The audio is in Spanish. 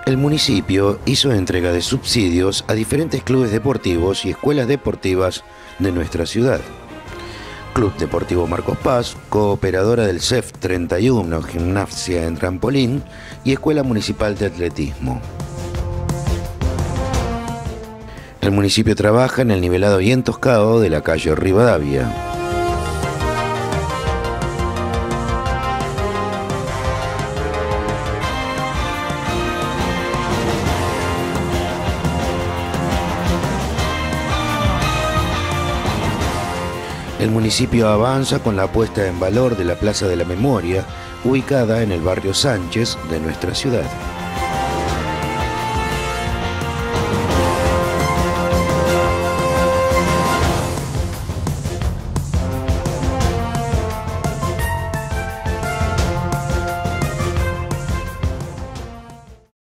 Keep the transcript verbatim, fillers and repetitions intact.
El municipio hizo entrega de subsidios a diferentes clubes deportivos y escuelas deportivas de nuestra ciudad. Club Deportivo Marcos Paz, cooperadora del C E F treinta y uno, Gimnasia en Trampolín y Escuela Municipal de Atletismo. El municipio trabaja en el nivelado y entoscado de la calle Rivadavia. El municipio avanza con la puesta en valor de la Plaza de la Memoria, ubicada en el barrio Sánchez de nuestra ciudad.